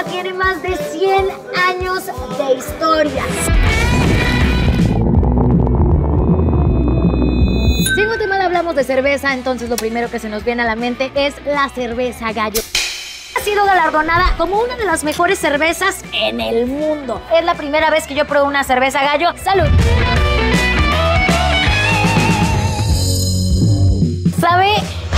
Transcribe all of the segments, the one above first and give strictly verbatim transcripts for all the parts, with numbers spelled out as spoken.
tiene más de cien años de historia. Si en Guatemala hablamos de cerveza, entonces lo primero que se nos viene a la mente es la cerveza Gallo. Ha sido galardonada como una de las mejores cervezas en el mundo. Es la primera vez que yo pruebo una cerveza Gallo. ¡Salud! ¿Sabe?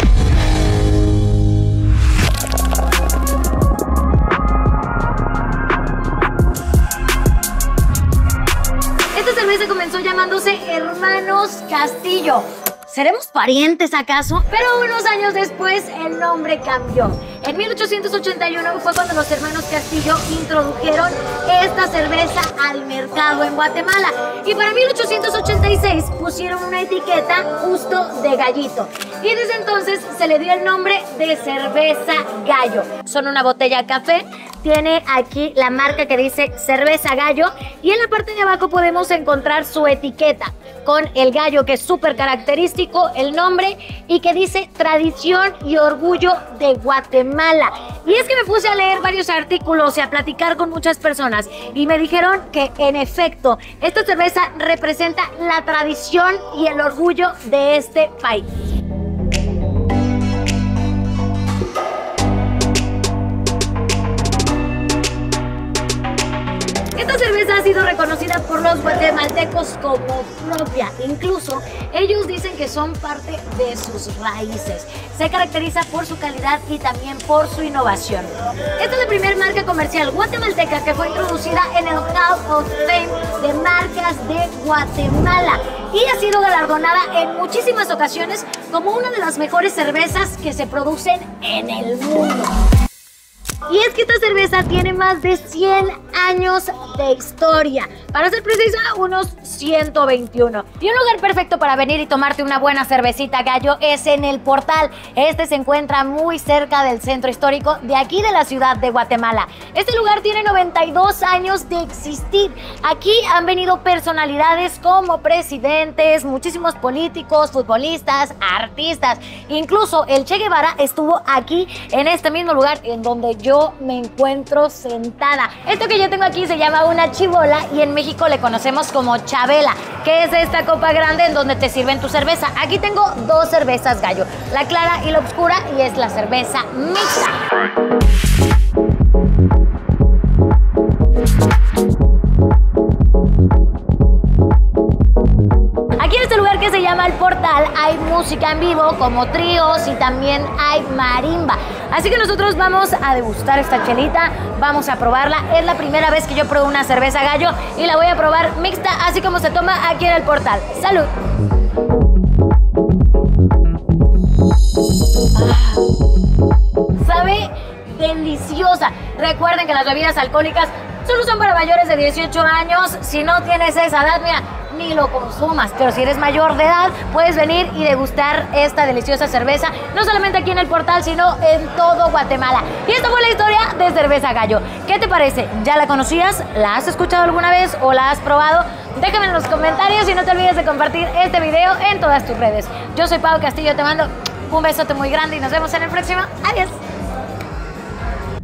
Esta cerveza comenzó llamándose Hermanos Castillo. ¿Seremos parientes acaso? Pero unos años después el nombre cambió. En mil ochocientos ochenta y uno fue cuando los hermanos Castillo introdujeron esta cerveza al mercado en Guatemala. Y para mil ochocientos ochenta y seis pusieron una etiqueta justo de gallito. Y desde entonces se le dio el nombre de cerveza Gallo. Son una botella café. Tiene aquí la marca que dice Cerveza Gallo y en la parte de abajo podemos encontrar su etiqueta con el gallo, que es súper característico, el nombre, y que dice Tradición y Orgullo de Guatemala. Y es que me puse a leer varios artículos y a platicar con muchas personas y me dijeron que en efecto esta cerveza representa la tradición y el orgullo de este país. Esta cerveza ha sido reconocida por los guatemaltecos como propia. Incluso ellos dicen que son parte de sus raíces. Se caracteriza por su calidad y también por su innovación. Esta es la primera marca comercial guatemalteca que fue introducida en el Hall of Fame de marcas de Guatemala y ha sido galardonada en muchísimas ocasiones como una de las mejores cervezas que se producen en el mundo. Y es que esta cerveza tiene más de cien años de historia. Para ser precisa, unos ciento veintiuno. Y un lugar perfecto para venir y tomarte una buena cervecita Gallo es en El Portal. Este se encuentra muy cerca del centro histórico de aquí de la ciudad de Guatemala. Este lugar tiene noventa y dos años de existir. Aquí han venido personalidades como presidentes, muchísimos políticos, futbolistas, artistas. Incluso el Che Guevara estuvo aquí en este mismo lugar en donde yo Yo me encuentro sentada. Esto que yo tengo aquí se llama una chibola y en México le conocemos como chabela, que es esta copa grande en donde te sirven tu cerveza. Aquí tengo dos cervezas Gallo, la clara y la oscura, y es la cerveza mixta. Aquí en este lugar que se llama El Portal hay música en vivo como tríos y también hay marimba. Así que nosotros vamos a degustar esta chelita, vamos a probarla. Es la primera vez que yo pruebo una cerveza Gallo y la voy a probar mixta, así como se toma aquí en El Portal. ¡Salud! Ah, sabe deliciosa. Recuerden que las bebidas alcohólicas solo son para mayores de dieciocho años. Si no tienes esa edad, mira, ni lo consumas. Pero si eres mayor de edad, puedes venir y degustar esta deliciosa cerveza, no solamente aquí en El Portal, sino en todo Guatemala. Y esta fue la historia de Cerveza Gallo. ¿Qué te parece? ¿Ya la conocías? ¿La has escuchado alguna vez o la has probado? Déjame en los comentarios y no te olvides de compartir este video en todas tus redes. Yo soy Pau Castillo, te mando un besote muy grande y nos vemos en el próximo. Adiós.